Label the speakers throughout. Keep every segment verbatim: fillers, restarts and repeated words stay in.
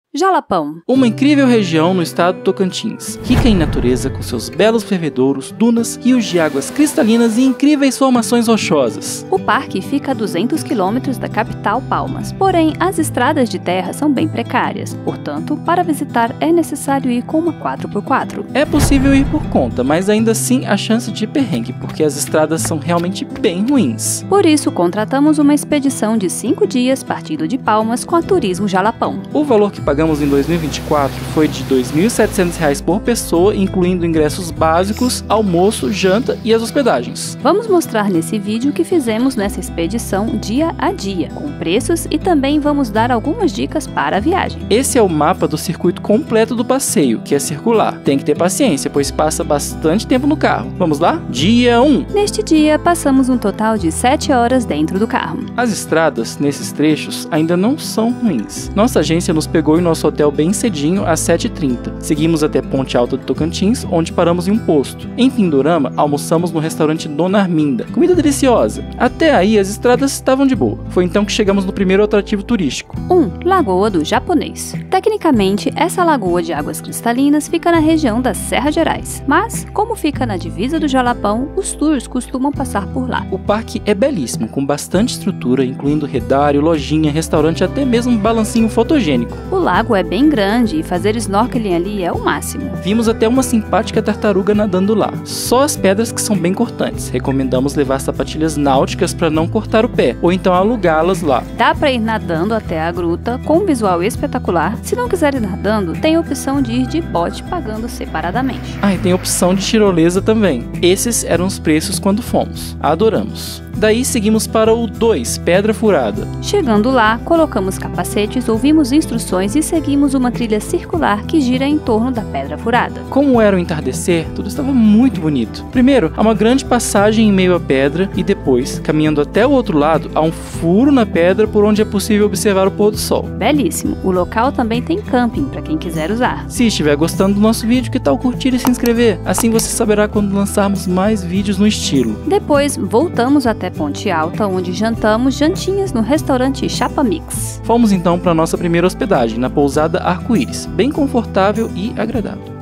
Speaker 1: Jalapão.
Speaker 2: Uma incrível região no estado do Tocantins, rica em natureza com seus belos fervedouros, dunas, rios de águas cristalinas e incríveis formações rochosas.
Speaker 1: O parque fica a duzentos quilômetros da capital Palmas, porém as estradas de terra são bem precárias, portanto, para visitar é necessário ir com uma quatro por quatro.
Speaker 2: É possível ir por conta, mas ainda assim há chance de perrengue, porque as estradas são realmente bem ruins.
Speaker 1: Por isso, contratamos uma expedição de cinco dias partindo de Palmas com a Turismo Jalapão.
Speaker 2: O valor que pagamos em dois mil e vinte e quatro foi de dois mil e setecentos reais por pessoa, incluindo ingressos básicos, almoço, janta e as hospedagens.
Speaker 1: Vamos mostrar nesse vídeo o que fizemos nessa expedição dia a dia, com preços e também vamos dar algumas dicas para a viagem.
Speaker 2: Esse é o mapa do circuito completo do passeio, que é circular. Tem que ter paciência, pois passa bastante tempo no carro. Vamos lá? Dia um.
Speaker 1: Neste dia, passamos um total de sete horas dentro do carro.
Speaker 2: As estradas, nesses trechos, ainda não são ruins. Nossa agência nos pegou em nosso hotel bem cedinho, às sete e trinta. Seguimos até Ponte Alta do Tocantins, onde paramos em um posto. Em Pindorama, almoçamos no restaurante Dona Arminda. Comida deliciosa. Até aí, as estradas estavam de boa. Foi então que chegamos no primeiro atrativo turístico.
Speaker 1: um. Lagoa do Japonês. Tecnicamente, essa lagoa de águas cristalinas fica na região das Serras Gerais. Mas, como fica na divisa do Jalapão, os tours costumam passar por lá.
Speaker 2: O parque é belíssimo, com bastante estrutura, incluindo redário, lojinha, restaurante, até mesmo um balancinho fotogênico.
Speaker 1: O lago é bem grande e fazer snorkeling ali é o máximo.
Speaker 2: Vimos até uma simpática tartaruga nadando lá. Só as pedras que são bem cortantes. Recomendamos levar sapatilhas náuticas para não cortar o pé, ou então alugá-las lá.
Speaker 1: Dá para ir nadando até a gruta, com um visual espetacular. Se não quiser ir nadando, tem a opção de ir de bote pagando separadamente.
Speaker 2: Ah, e tem a opção de tirolesa também. Esses eram os preços quando fomos. Adoramos. Daí seguimos para o dois, Pedra Furada.
Speaker 1: Chegando lá, colocamos capacetes, ouvimos instruções e seguimos uma trilha circular que gira em torno da Pedra Furada.
Speaker 2: Como era o entardecer, tudo estava muito bonito. Primeiro, há uma grande passagem em meio à pedra e depois, caminhando até o outro lado, há um furo na pedra por onde é possível observar o pôr do sol.
Speaker 1: Belíssimo. O local também tem camping para quem quiser usar.
Speaker 2: Se estiver gostando do nosso vídeo, que tal curtir e se inscrever? Assim você saberá quando lançarmos mais vídeos no estilo.
Speaker 1: Depois, voltamos até Ponte Alta, onde jantamos jantinhas no restaurante Chapa Mix.
Speaker 2: Fomos então para nossa primeira hospedagem, na pousada Arco-Íris, bem confortável e agradável.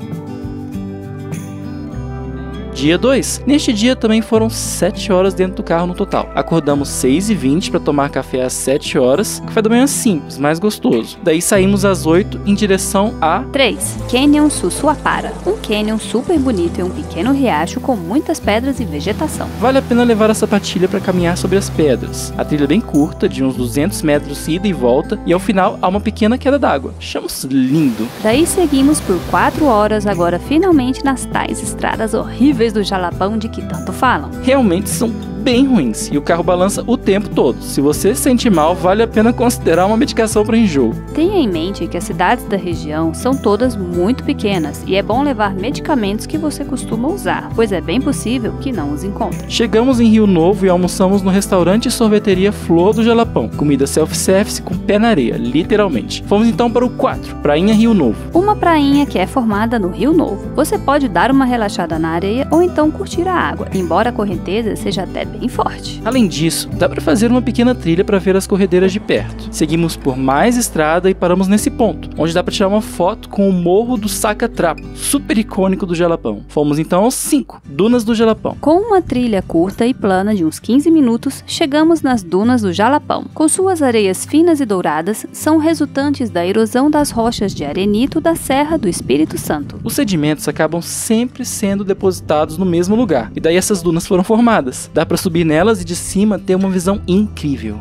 Speaker 2: Dia dois. Neste dia também foram sete horas dentro do carro no total. Acordamos seis e vinte para tomar café às sete horas. Café da manhã simples, mais gostoso. Daí saímos às oito em direção a...
Speaker 1: três. Canyon Sussuapara. Um canyon super bonito e um pequeno riacho com muitas pedras e vegetação.
Speaker 2: Vale a pena levar a sapatilha para caminhar sobre as pedras. A trilha é bem curta, de uns duzentos metros ida e volta, e ao final há uma pequena queda d'água. Achamos lindo.
Speaker 1: Daí seguimos por quatro horas, agora finalmente nas tais estradas horríveis do Jalapão de que tanto falam.
Speaker 2: Realmente são bem ruins e o carro balança o tempo todo. Se você se sente mal, vale a pena considerar uma medicação para enjoo.
Speaker 1: Tenha em mente que as cidades da região são todas muito pequenas e é bom levar medicamentos que você costuma usar, pois é bem possível que não os encontre.
Speaker 2: Chegamos em Rio Novo e almoçamos no restaurante e sorveteria Flor do Jalapão. Comida self-service com pé na areia, literalmente. Fomos então para o quatro, Prainha Rio Novo.
Speaker 1: Uma prainha que é formada no Rio Novo. Você pode dar uma relaxada na areia ou então curtir a água, embora a correnteza seja até bem forte.
Speaker 2: Além disso, dá para fazer uma pequena trilha para ver as corredeiras de perto. Seguimos por mais estrada e paramos nesse ponto, onde dá para tirar uma foto com o Morro do Saca-Trapo, super icônico do Jalapão. Fomos então aos cinco, Dunas do Jalapão.
Speaker 1: Com uma trilha curta e plana de uns quinze minutos, chegamos nas Dunas do Jalapão. Com suas areias finas e douradas, são resultantes da erosão das rochas de arenito da Serra do Espírito Santo.
Speaker 2: Os sedimentos acabam sempre sendo depositados no mesmo lugar, e daí essas dunas foram formadas. Dá para subir nelas e de cima ter uma visão incrível.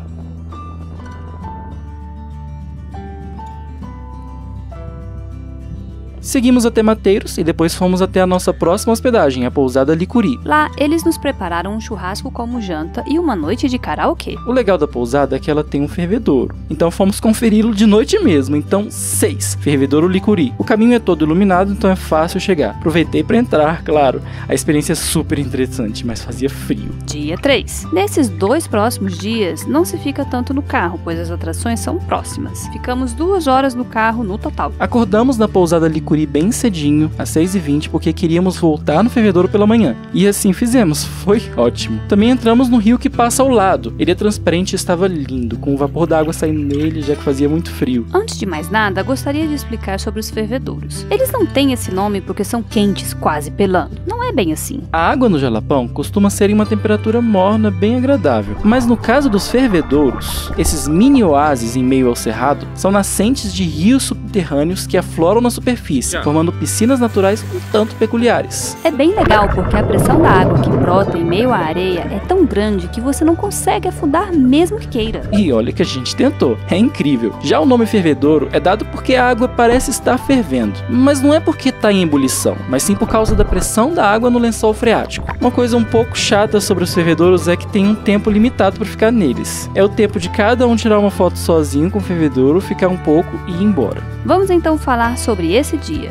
Speaker 2: Seguimos até Mateiros e depois fomos até a nossa próxima hospedagem, a pousada Licuri.
Speaker 1: Lá, eles nos prepararam um churrasco como janta e uma noite de karaokê.
Speaker 2: O legal da pousada é que ela tem um fervedouro, então fomos conferi-lo de noite mesmo. Então, seis, Fervedouro Licuri. O caminho é todo iluminado, então é fácil chegar. Aproveitei para entrar, claro. A experiência é super interessante, mas fazia frio.
Speaker 1: Dia três. Nesses dois próximos dias, não se fica tanto no carro, pois as atrações são próximas. Ficamos duas horas no carro no total.
Speaker 2: Acordamos na pousada Licuri dormir bem cedinho, às seis e vinte, porque queríamos voltar no fervedouro pela manhã. E assim fizemos, foi ótimo. Também entramos no rio que passa ao lado. Ele é transparente e estava lindo, com o vapor da água saindo nele, já que fazia muito frio.
Speaker 1: Antes de mais nada, gostaria de explicar sobre os fervedouros. Eles não têm esse nome porque são quentes, quase pelando. Não é bem assim.
Speaker 2: A água no Jalapão costuma ser em uma temperatura morna, bem agradável. Mas no caso dos fervedouros, esses mini oásis em meio ao cerrado são nascentes de rios subterrâneos que afloram na superfície, formando piscinas naturais um tanto peculiares.
Speaker 1: É bem legal porque a pressão da água que brota em meio à areia é tão grande que você não consegue afundar mesmo que queira.
Speaker 2: E olha que a gente tentou, é incrível. Já o nome fervedouro é dado porque a água parece estar fervendo, mas não é porque está em ebulição, mas sim por causa da pressão da água no lençol freático. Uma coisa um pouco chata sobre os fervedouros é que tem um tempo limitado para ficar neles. É o tempo de cada um tirar uma foto sozinho com o fervedouro, ficar um pouco e ir embora.
Speaker 1: Vamos então falar sobre esse dia.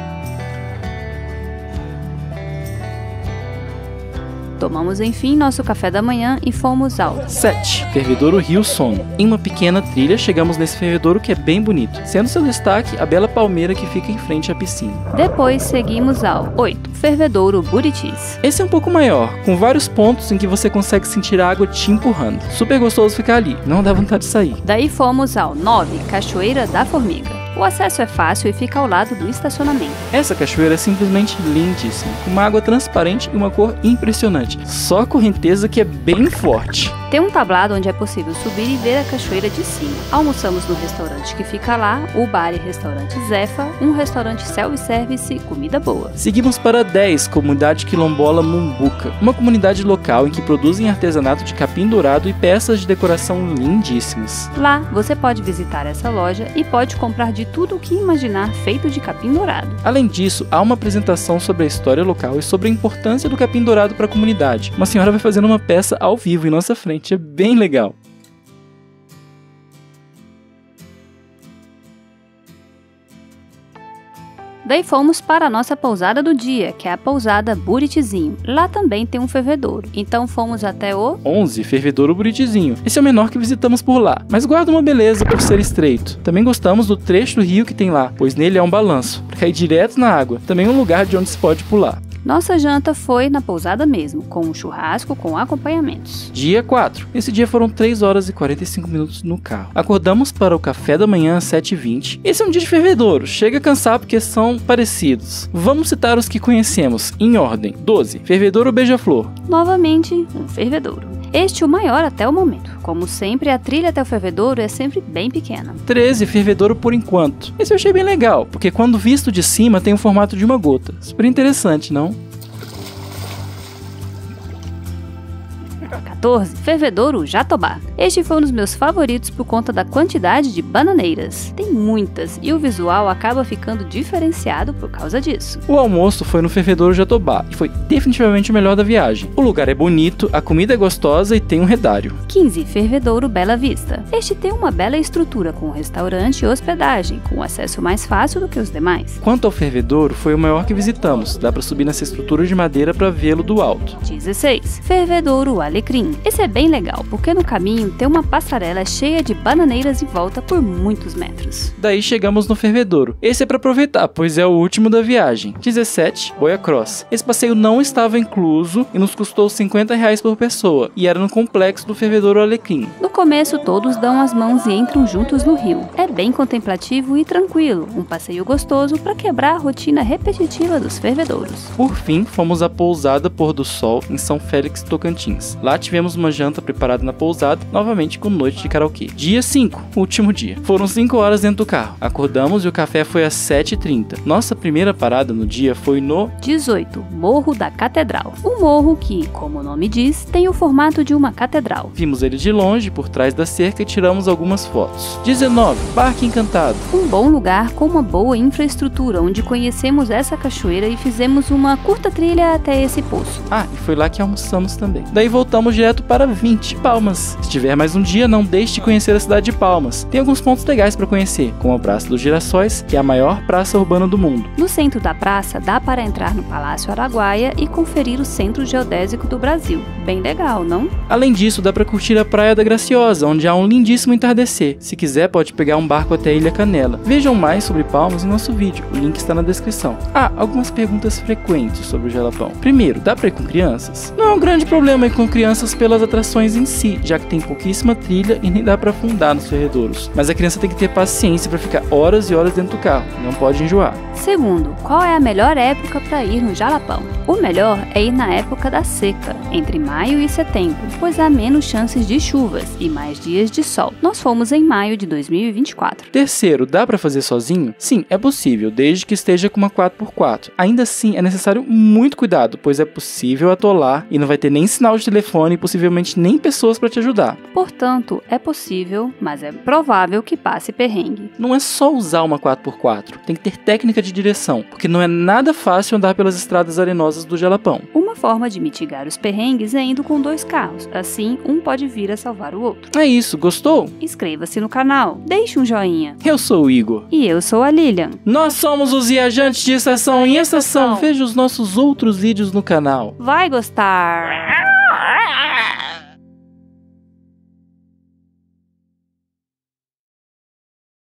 Speaker 1: Tomamos enfim nosso café da manhã e fomos ao
Speaker 2: sete. Fervedouro Rio Sono. Em uma pequena trilha chegamos nesse fervedouro que é bem bonito, sendo seu destaque a bela palmeira que fica em frente à piscina.
Speaker 1: Depois seguimos ao oito. Fervedouro Buritis.
Speaker 2: Esse é um pouco maior, com vários pontos em que você consegue sentir a água te empurrando. Super gostoso ficar ali, não dá vontade de sair.
Speaker 1: Daí fomos ao nove. Cachoeira da Formiga. O acesso é fácil e fica ao lado do estacionamento.
Speaker 2: Essa cachoeira é simplesmente lindíssima, com uma água transparente e uma cor impressionante. Só a correnteza que é bem forte.
Speaker 1: Tem um tablado onde é possível subir e ver a cachoeira de cima. Almoçamos no restaurante que fica lá, o bar e restaurante Zefa, um restaurante self-service e comida boa.
Speaker 2: Seguimos para dez, Comunidade Quilombola Mumbuca, uma comunidade local em que produzem artesanato de capim dourado e peças de decoração lindíssimas.
Speaker 1: Lá, você pode visitar essa loja e pode comprar de tudo o que imaginar feito de capim dourado.
Speaker 2: Além disso, há uma apresentação sobre a história local e sobre a importância do capim dourado para a comunidade. Uma senhora vai fazendo uma peça ao vivo em nossa frente. É bem legal.
Speaker 1: Daí fomos para a nossa pousada do dia, que é a pousada Buritizinho. Lá também tem um fervedouro, então fomos até o
Speaker 2: onze. Fervedouro Buritizinho. Esse é o menor que visitamos por lá, mas guarda uma beleza por ser estreito. Também gostamos do trecho do rio que tem lá, pois nele é um balanço, para cair direto na água. Também um lugar de onde se pode pular.
Speaker 1: Nossa janta foi na pousada mesmo, com um churrasco com acompanhamentos.
Speaker 2: Dia quatro. Esse dia foram três horas e quarenta e cinco minutos no carro. Acordamos para o café da manhã às sete e vinte. Esse é um dia de fervedouro, chega a cansar porque são parecidos. Vamos citar os que conhecemos, em ordem. doze. Fervedouro Beija-Flor.
Speaker 1: Novamente, um fervedouro. Este o maior até o momento. Como sempre, a trilha até o fervedouro é sempre bem pequena.
Speaker 2: treze. Fervedouro Por Enquanto. Esse eu achei bem legal, porque quando visto de cima tem o formato de uma gota. Super interessante, não?
Speaker 1: quatorze. Fervedouro Jatobá. Este foi um dos meus favoritos por conta da quantidade de bananeiras. Tem muitas e o visual acaba ficando diferenciado por causa disso.
Speaker 2: O almoço foi no Fervedouro Jatobá e foi definitivamente o melhor da viagem. O lugar é bonito, a comida é gostosa e tem um redário.
Speaker 1: quinze. Fervedouro Bela Vista. Este tem uma bela estrutura com restaurante e hospedagem, com acesso mais fácil do que os demais.
Speaker 2: Quanto ao fervedouro, foi o maior que visitamos. Dá pra subir nessa estrutura de madeira pra vê-lo do alto.
Speaker 1: dezesseis. Fervedouro Alecrim. Esse é bem legal, porque no caminho tem uma passarela cheia de bananeiras e volta por muitos metros.
Speaker 2: Daí chegamos no fervedouro. Esse é pra aproveitar, pois é o último da viagem. dezessete. Boia Cross. Esse passeio não estava incluso e nos custou cinquenta reais por pessoa, e era no complexo do Fervedouro Alecrim.
Speaker 1: No começo todos dão as mãos e entram juntos no rio. É bem contemplativo e tranquilo, um passeio gostoso para quebrar a rotina repetitiva dos fervedouros.
Speaker 2: Por fim, fomos à pousada Pôr do Sol em São Félix, Tocantins. Lá tivemos uma janta preparada na pousada, novamente com noite de karaokê. Dia cinco, último dia. Foram cinco horas dentro do carro. Acordamos e o café foi às sete e trinta. Nossa primeira parada no dia foi no
Speaker 1: dezoito. Morro da Catedral. Um morro que, como o nome diz, tem o formato de uma catedral.
Speaker 2: Vimos ele de longe, por trás da cerca, e tiramos algumas fotos. dezenove. Parque Encantado.
Speaker 1: Um bom lugar com uma boa infraestrutura, onde conhecemos essa cachoeira e fizemos uma curta trilha até esse poço.
Speaker 2: Ah, e foi lá que almoçamos também. Daí voltamos direto direto para vinte Palmas. Se tiver mais um dia, não deixe de conhecer a cidade de Palmas. Tem alguns pontos legais para conhecer, como a Praça dos Girassóis, que é a maior praça urbana do mundo.
Speaker 1: No centro da praça, dá para entrar no Palácio Araguaia e conferir o Centro Geodésico do Brasil. Bem legal, não?
Speaker 2: Além disso, dá para curtir a Praia da Graciosa, onde há um lindíssimo entardecer. Se quiser, pode pegar um barco até a Ilha Canela. Vejam mais sobre Palmas em nosso vídeo, o link está na descrição. Ah, algumas perguntas frequentes sobre o Jalapão. Primeiro, dá para ir com crianças? Não é um grande problema ir com crianças pelas atrações em si, já que tem pouquíssima trilha e nem dá para afundar nos ferredouros. Mas a criança tem que ter paciência para ficar horas e horas dentro do carro, não pode enjoar.
Speaker 1: Segundo, qual é a melhor época para ir no Jalapão? O melhor é ir na época da seca, entre maio e setembro, pois há menos chances de chuvas e mais dias de sol. Nós fomos em maio de dois mil e vinte e quatro.
Speaker 2: Terceiro, dá para fazer sozinho? Sim, é possível, desde que esteja com uma quatro por quatro. Ainda assim, é necessário muito cuidado, pois é possível atolar e não vai ter nem sinal de telefone e possivelmente nem pessoas para te ajudar.
Speaker 1: Portanto, é possível, mas é provável que passe perrengue.
Speaker 2: Não é só usar uma quatro por quatro, tem que ter técnica de direção, porque não é nada fácil andar pelas estradas arenosas do Jalapão.
Speaker 1: Uma forma de mitigar os perrengues é indo com dois carros, assim um pode vir a salvar o outro.
Speaker 2: É isso, gostou?
Speaker 1: Inscreva-se no canal, deixe um joinha.
Speaker 2: Eu sou o Igor.
Speaker 1: E eu sou a Lilian.
Speaker 2: Nós somos os viajantes de estação em estação. Veja os nossos outros vídeos no canal.
Speaker 1: Vai gostar!